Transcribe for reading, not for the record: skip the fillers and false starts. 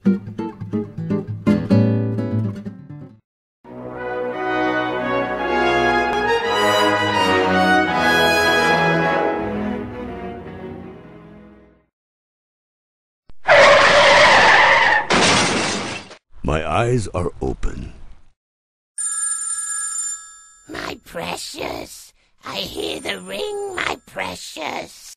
My eyes are open. My precious, I hear the ring, my precious.